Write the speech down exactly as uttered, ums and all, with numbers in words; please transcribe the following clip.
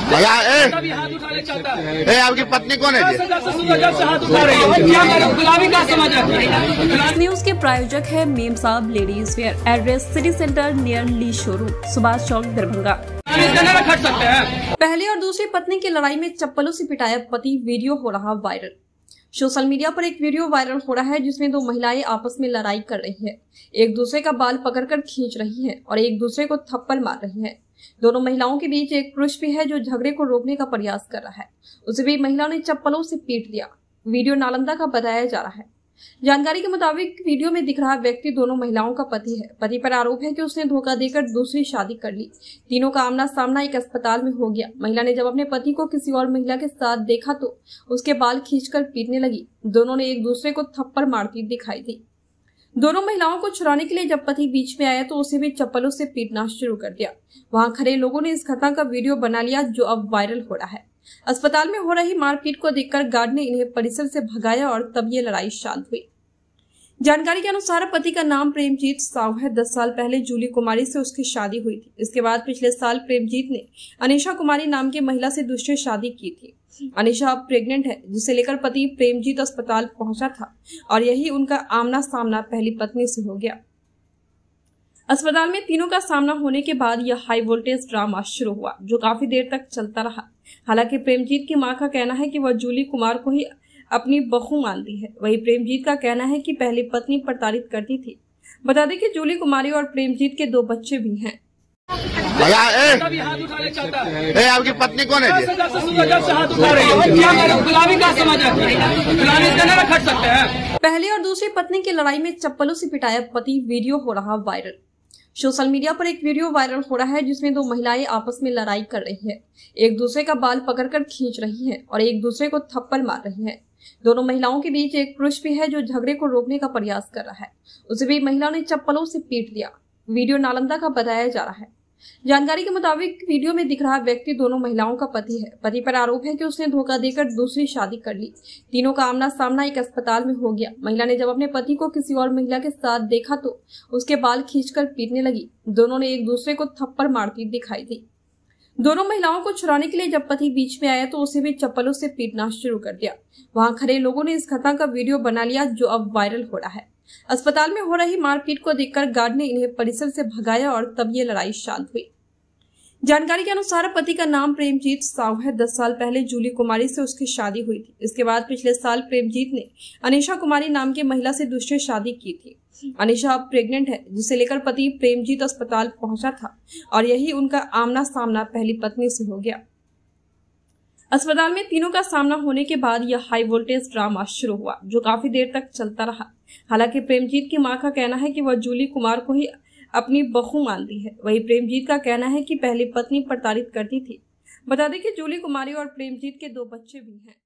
भैया ए, तभी हाथ उठाने चलता है। ए, आपकी पत्नी कौन है जी? जब से सुबह जब से हाथ उठा रही है, क्या करें? गुलामी का समझ है। इस न्यूज के प्रायोजक है Mem Sahab ladies wear, address city centre near Lee showroom, Subhash Chowk, Darbhanga. खट सकते हैं। पहली और दूसरी पत्नी की लड़ाई में चप्पलों से पिटाया पति, वीडियो हो रहा वायरल। सोशल मीडिया पर एक वीडियो वायरल हो रहा है जिसमें दो महिलाएं आपस में लड़ाई कर रही हैं, एक दूसरे का बाल पकड़कर खींच रही हैं और एक दूसरे को थप्पड़ मार रही हैं। दोनों महिलाओं के बीच एक पुरुष भी है जो झगड़े को रोकने का प्रयास कर रहा है, उसे भी महिला ने चप्पलों से पीट दिया। वीडियो नालंदा का बताया जा रहा है। जानकारी के मुताबिक वीडियो में दिख रहा व्यक्ति दोनों महिलाओं का पति है। पति पर आरोप है कि उसने धोखा देकर दूसरी शादी कर ली। तीनों का आमना सामना एक अस्पताल में हो गया। महिला ने जब अपने पति को किसी और महिला के साथ देखा तो उसके बाल खींचकर पीटने लगी। दोनों ने एक दूसरे को थप्पड़ मारती दिखाई दी। दोनों महिलाओं को छुड़ाने के लिए जब पति बीच में आया तो उसे भी चप्पलों से पीटना शुरू कर दिया। वहां खड़े लोगों ने इस घटना का वीडियो बना लिया जो अब वायरल हो रहा है। अस्पताल में हो रही मारपीट को देखकर गार्ड ने इन्हें परिसर से भगाया और तब ये लड़ाई शांत हुई। जानकारी के अनुसार पति का नाम प्रेमजीत साहू है। दस साल पहले जूली कुमारी से उसकी शादी हुई थी। इसके बाद पिछले साल प्रेमजीत ने अनीशा कुमारी नाम की महिला से दूसरी शादी की थी। अनीशा अब प्रेग्नेंट है, जिसे लेकर पति प्रेमजीत अस्पताल पहुंचा था और यही उनका आमना सामना पहली पत्नी से हो गया। अस्पताल में तीनों का सामना होने के बाद यह हाई वोल्टेज ड्रामा शुरू हुआ जो काफी देर तक चलता रहा। हालांकि प्रेमजीत की मां का कहना है कि वह जूली कुमार को ही अपनी बहू मानती है। वही प्रेमजीत का कहना है कि पहली पत्नी प्रताड़ित करती थी। बता दें कि जूली कुमारी और प्रेमजीत के दो बच्चे भी हैं। भैया ए, तभी हाथ उठाने चलता है। ए, आपकी पत्नी कौन है जी? जब से सुबह जब से हाथ उठा रही है, क्या करें? गुलामी का समझ है। गुलामी से खट सकते हैं। पहली और दूसरी पत्नी की लड़ाई में चप्पलों से पिटाया पति, वीडियो हो रहा वायरल। सोशल मीडिया पर एक वीडियो वायरल हो रहा है जिसमें दो महिलाएं आपस में लड़ाई कर रही हैं, एक दूसरे का बाल पकड़कर खींच रही हैं और एक दूसरे को थप्पड़ मार रही हैं। दोनों महिलाओं के बीच एक पुरुष भी है जो झगड़े को रोकने का प्रयास कर रहा है, उसे भी महिला ने चप्पलों से पीट दिया। वीडियो नालंदा का बताया जा रहा है। जानकारी के मुताबिक वीडियो में दिख रहा व्यक्ति दोनों महिलाओं का पति है। पति पर आरोप है कि उसने धोखा देकर दूसरी शादी कर ली। तीनों का आमना सामना एक अस्पताल में हो गया। महिला ने जब अपने पति को किसी और महिला के साथ देखा तो उसके बाल खींचकर पीटने लगी। दोनों ने एक दूसरे को थप्पड़ मारती दिखाई दी। दोनों महिलाओं को छुड़ाने के लिए जब पति बीच में आया तो उसे भी चप्पलों से पीटना शुरू कर दिया। वहां खड़े लोगों ने इस घटना का वीडियो बना लिया जो अब वायरल हो रहा है। अस्पताल में हो रही मारपीट को देखकर गार्ड ने इन्हें परिसर से भगाया और तब ये लड़ाई शांत हुई। जानकारी के अनुसार पति का नाम प्रेमजीत साहू है। दस साल पहले जूली कुमारी से उसकी शादी हुई थी। इसके बाद पिछले साल प्रेमजीत ने अनीशा कुमारी नाम की महिला से दूसरी शादी की थी। अनीशा अब प्रेग्नेंट है, जिसे लेकर पति प्रेमजीत अस्पताल पहुंचा था और यही उनका आमना सामना पहली पत्नी से हो गया। अस्पताल में तीनों का सामना होने के बाद यह हाई वोल्टेज ड्रामा शुरू हुआ जो काफी देर तक चलता रहा। हालांकि प्रेमजीत की मां का कहना है कि वह जूली कुमार को ही अपनी बहू मानती है। वही प्रेमजीत का कहना है कि पहली पत्नी प्रताड़ित करती थी। बता दें कि जूली कुमारी और प्रेमजीत के दो बच्चे भी हैं।